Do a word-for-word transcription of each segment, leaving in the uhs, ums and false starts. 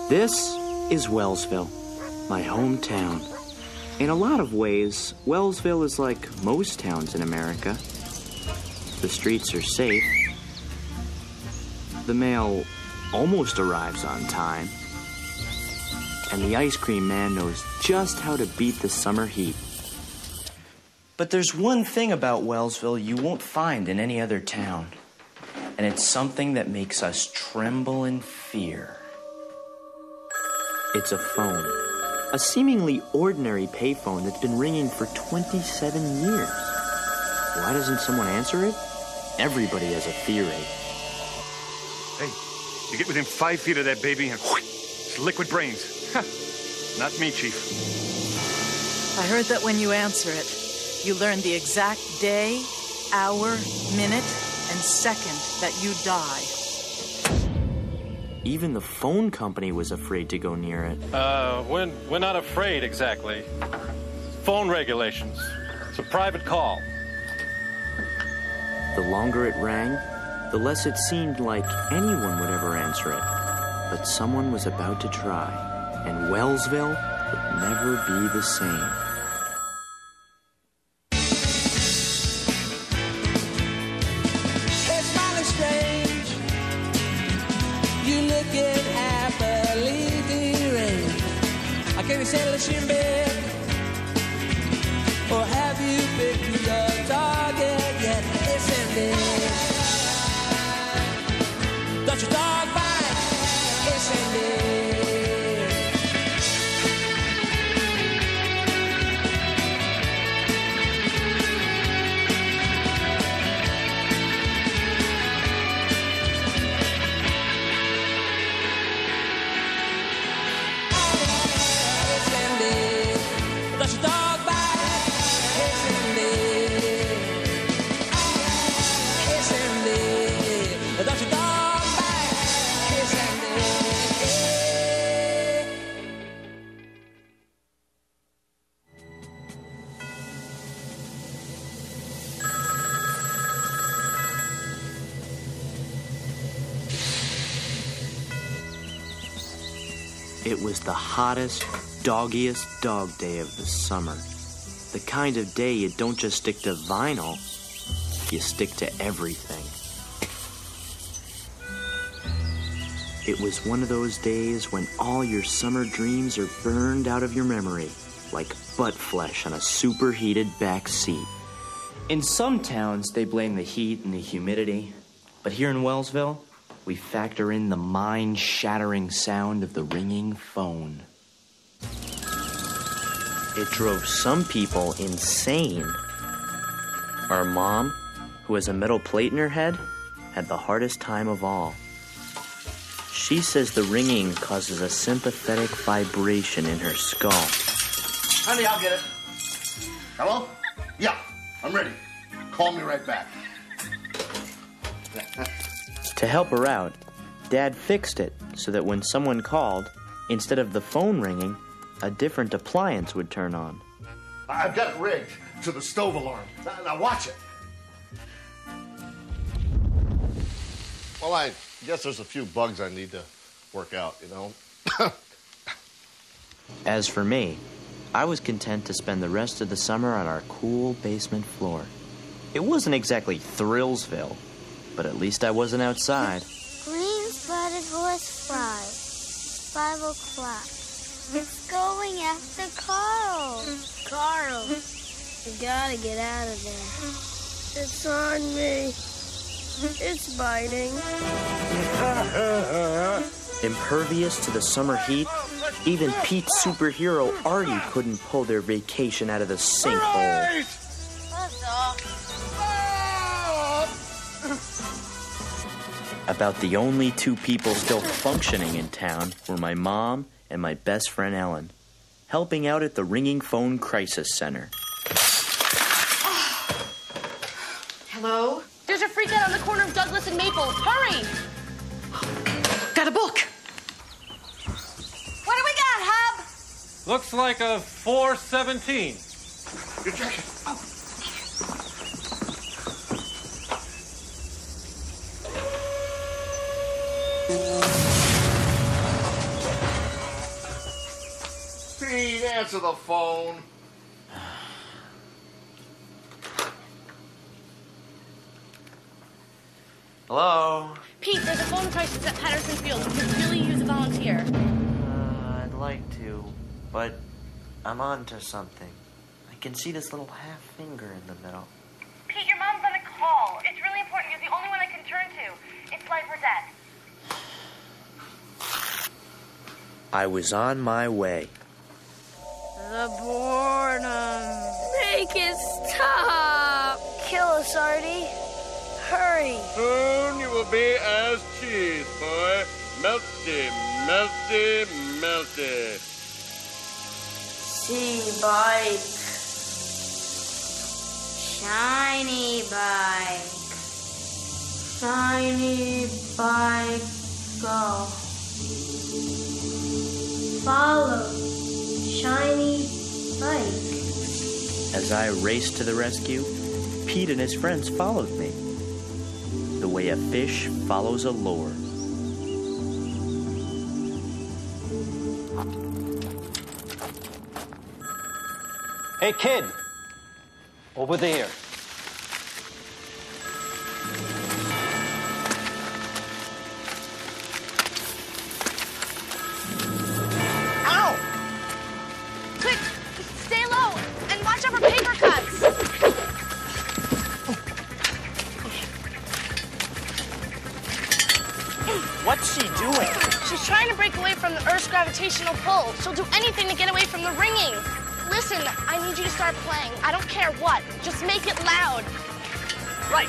This is Wellsville, my hometown. In a lot of ways, Wellsville is like most towns in America. The streets are safe. The mail almost arrives on time. And the ice cream man knows just how to beat the summer heat. But there's one thing about Wellsville you won't find in any other town. And it's something that makes us tremble in fear. It's a phone. A seemingly ordinary payphone that's been ringing for twenty-seven years. Why doesn't someone answer it? Everybody has a theory. Hey, you get within five feet of that baby and whoosh, it's liquid brains. Not me, Chief. I heard that when you answer it, you learn the exact day, hour, minute, and second that you die. Even the phone company was afraid to go near it. Uh, we're, we're not afraid exactly. Phone regulations. It's a private call. The longer it rang, the less it seemed like anyone would ever answer it. But someone was about to try, and Wellsville would never be the same. It's mighty strange. You looking happily deranged. I can't settle in bed. Or have you picked your target yet? It's ended. Don't your dog bite? It's ended. It was the hottest, doggiest dog day of the summer. The kind of day you don't just stick to vinyl, you stick to everything. It was one of those days when all your summer dreams are burned out of your memory, like butt flesh on a superheated back seat. In some towns, they blame the heat and the humidity, but here in Wellsville, we factor in the mind-shattering sound of the ringing phone. It drove some people insane. Our mom, who has a metal plate in her head, had the hardest time of all. She says the ringing causes a sympathetic vibration in her skull. Honey, I'll get it. Hello? Yeah, I'm ready. Call me right back. To help her out, Dad fixed it so that when someone called, instead of the phone ringing, a different appliance would turn on. I've got it rigged to the stove alarm. Now, now watch it. Well, I guess there's a few bugs I need to work out, you know? As for me, I was content to spend the rest of the summer on our cool basement floor. It wasn't exactly Thrillsville, but at least I wasn't outside. Green spotted horse fly. Five o'clock. It's going after Carl. Carl. We gotta get out of there. It's on me. It's biting. Impervious to the summer heat, even Pete's superhero Artie couldn't pull their vacation out of the sinkhole. About the only two people still functioning in town were my mom and my best friend Ellen, helping out at the Ringing Phone Crisis Center. Hello? There's a freak out on the corner of Douglas and Maple. Hurry! Got a book. What do we got, Hub? Looks like a four seventeen. Your jacket. Oh. Answer the phone. Hello? Pete, there's a phone crisis at Patterson Field. We could really use a volunteer. Uh, I'd like to, but I'm on to something. I can see this little half finger in the middle. Pete, your mom's on a call. It's really important. You're the only one I can turn to. It's life or death. I was on my way. The boredom. Make it stop. Kill us, Artie. Hurry. Soon you will be as cheese, boy. Melty, melty, melty. See bike. Shiny bike. Shiny bike. Go. Follow. Shiny bike. As I raced to the rescue, Pete and his friends followed me. The way a fish follows a lure. Hey, kid! Over there. Ow! Quick, stay low and watch out for paper cuts. What's she doing? She's trying to break away from the Earth's gravitational pull. She'll do anything to get away from the ringing. Listen, I need you to start playing. I don't care what. Just make it loud. Right.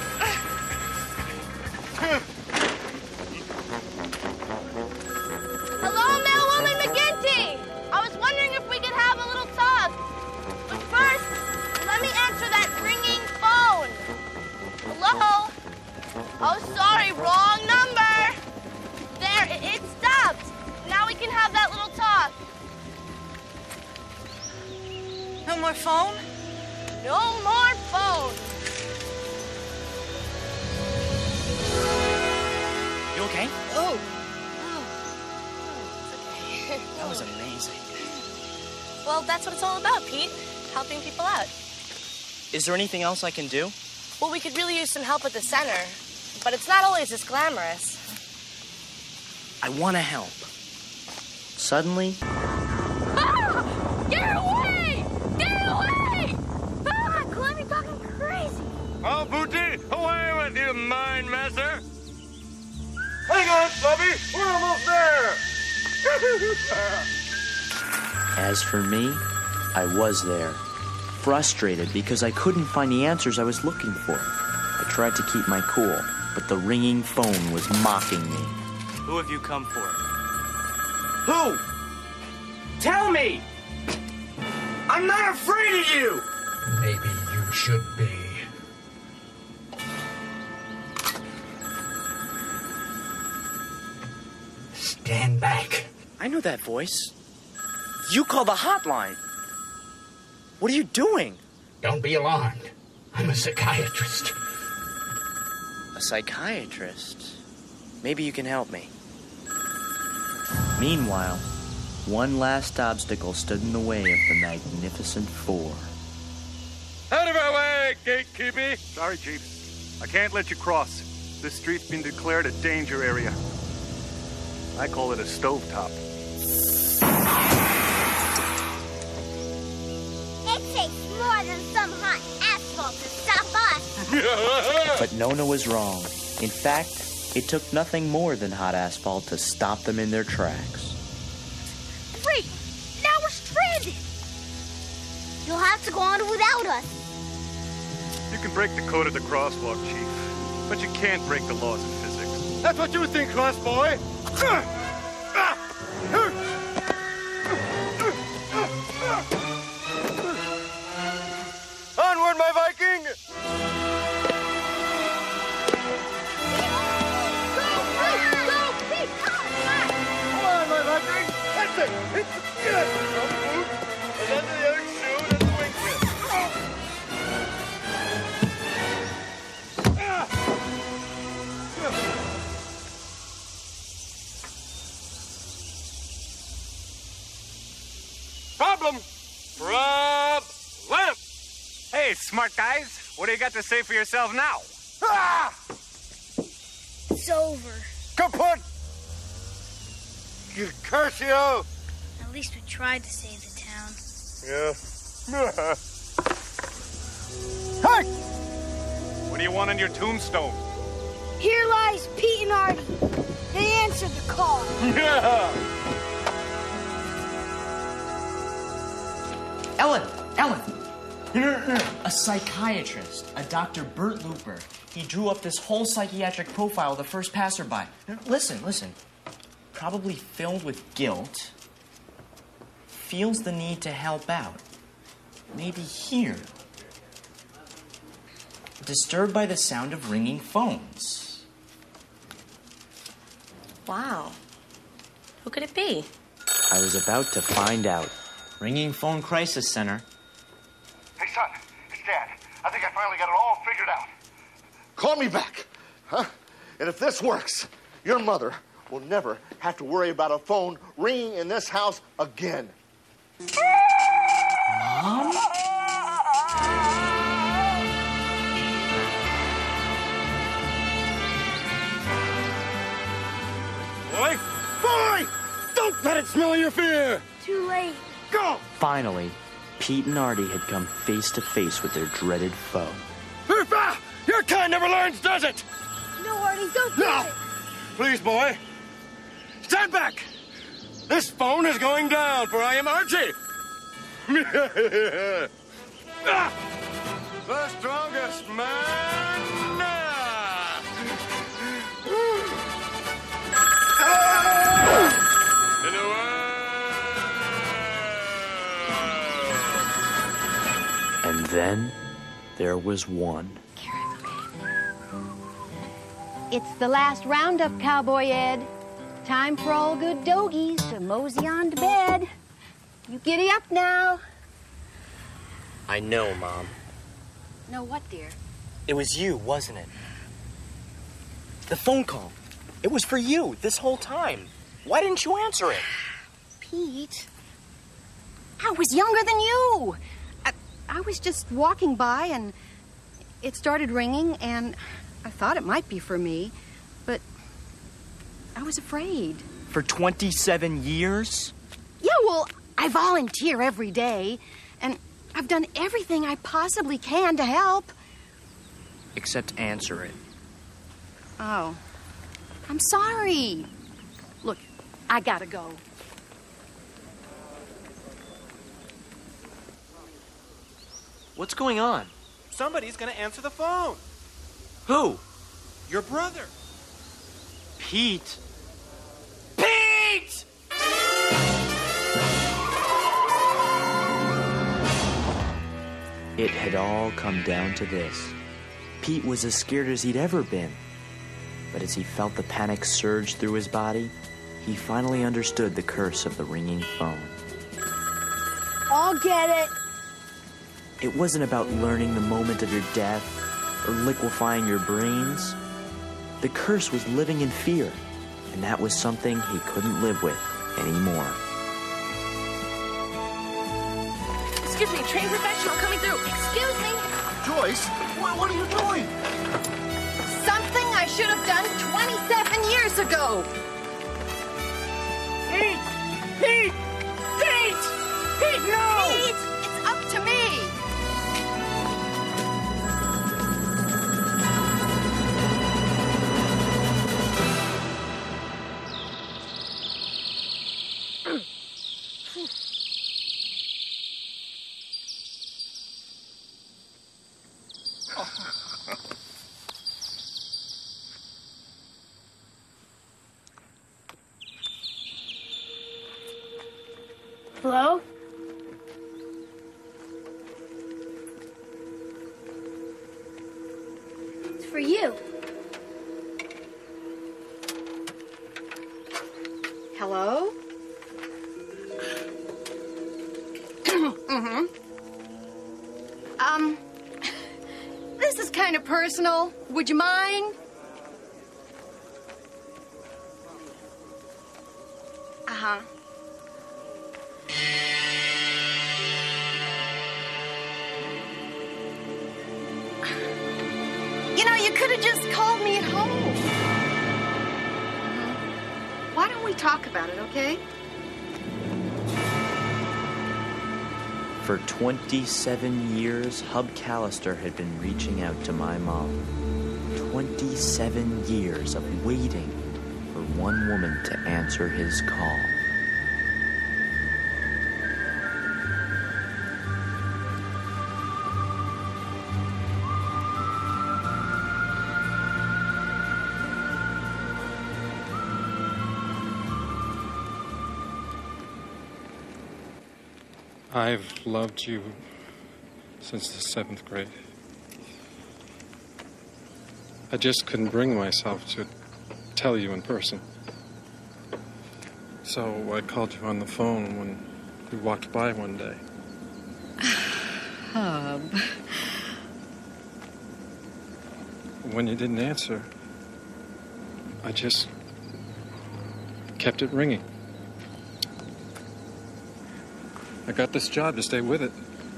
Hello, Mailwoman McGinty. I was wondering if we could have a little talk. But first, let me answer that ringing phone. Hello? Oh, sorry, wrong number. There, it, it stopped. Now we can have that little talk. No more phone? No more phone. You okay? Oh. That was amazing. Well, that's what it's all about, Pete. Helping people out. Is there anything else I can do? Well, we could really use some help at the center. But it's not always as glamorous. I want to help. Suddenly, Ah! Get away! Get away! Ah, Clemmy talking crazy. Oh, Booty, away with you, mind messer. Hang on, Bubby. We're almost there. as for me, I was there, frustrated because I couldn't find the answers I was looking for. I tried to keep my cool, but the ringing phone was mocking me. Who have you come for? Who? Tell me! I'm not afraid of you! Maybe you should be. Stand back. I know that voice. You call the hotline. What are you doing? Don't be alarmed. I'm a psychiatrist. A psychiatrist? Maybe you can help me. Meanwhile, one last obstacle stood in the way of the Magnificent Four. Out of our way, gatekeepy. Sorry, Chief. I can't let you cross. This street's been declared a danger area. I call it a stovetop. It takes more than some hot asphalt to stop us. But Nona was wrong. In fact, it took nothing more than hot asphalt to stop them in their tracks. Great! Now we're stranded. You'll have to go on without us. You can break the code of the crosswalk, Chief, but you can't break the laws of physics. That's what you think, cross boy. Onward, my Viking! Come on, my Viking! That's it! It's yes! One boot, and then the other shoe, and then the wingtip. Problem. Problem. Hey, smart guys. What do you got to say for yourself now? Ah! It's over. Kaput! You curse you! At least we tried to save the town. Yeah. Hey! What do you want on your tombstone? Here lies Pete and Artie. They answered the call. Yeah! Ellen! Ellen! A psychiatrist, a Doctor Bert Looper. He drew up this whole psychiatric profile of the first passerby. Listen, listen. Probably filled with guilt. Feels the need to help out. Maybe here. Disturbed by the sound of ringing phones. Wow. Who could it be? I was about to find out. Ringing phone crisis center. Hey, son, it's Dad. I think I finally got it all figured out. Call me back, huh? And if this works, your mother will never have to worry about a phone ringing in this house again. Mom? Boy! Boy! Don't let it smell your fear! Too late. Go! Finally, Pete and Artie had come face to face with their dreaded foe. Hoofa! Your kind never learns, does it? No, Artie, don't do No! it. Please, boy. Stand back! This phone is going down, for I am Archie! Ah! The strongest man now! Ah! In the world! And then there was one. It's the last roundup, Cowboy Ed. Time for all good dogies to mosey on to bed. You giddy up now. I know, Mom. No, what, dear? It was you, wasn't it? The phone call. It was for you this whole time. Why didn't you answer it? Pete, I was younger than you. I, I was just walking by and it started ringing and I thought it might be for me, but I was afraid. For twenty-seven years? Yeah, well, I volunteer every day, and I've done everything I possibly can to help. Except answer it. Oh, I'm sorry. Look, I gotta go. What's going on? Somebody's gonna answer the phone. Who? Your brother. Pete. Pete! It had all come down to this. Pete was as scared as he'd ever been. But as he felt the panic surge through his body, he finally understood the curse of the ringing phone. I'll get it. It wasn't about learning the moment of your death or liquefying your brains. The curse was living in fear, and that was something he couldn't live with anymore. Excuse me, trained professional coming through. Excuse me. Joyce, what, what are you doing? Something I should have done twenty-seven years ago. Pete! Pete! Pete! Pete, no! Pete, it's up to me. Hello? It's for you. Hello? Mm-hmm. Um, this is kind of personal. Would you mind? Uh-huh. we talk about it, okay? For twenty-seven years, Hub Callister had been reaching out to my mom. twenty-seven years of waiting for one woman to answer his call. I've loved you since the seventh grade. I just couldn't bring myself to tell you in person. So I called you on the phone when you walked by one day. Hub. When you didn't answer, I just kept it ringing. I got this job to stay with it.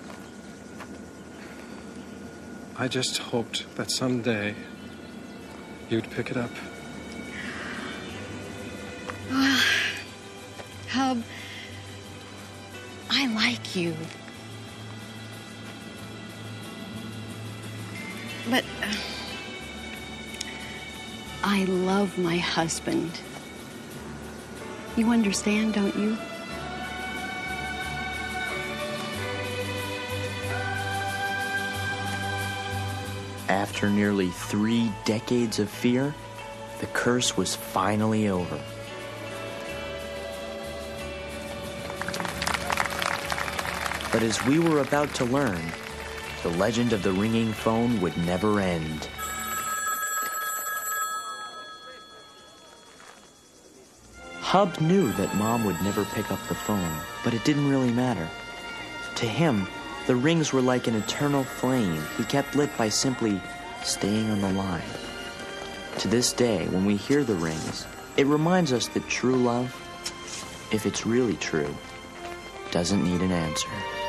I just hoped that someday you'd pick it up. Well, Hub, I like you. But uh, I love my husband. You understand, don't you? After nearly three decades of fear, the curse was finally over. But as we were about to learn, the legend of the ringing phone would never end. Hub knew that Mom would never pick up the phone, but it didn't really matter. To him, the rings were like an eternal flame he kept lit by simply staying on the line. To this day, when we hear the rings, it reminds us that true love, if it's really true, doesn't need an answer.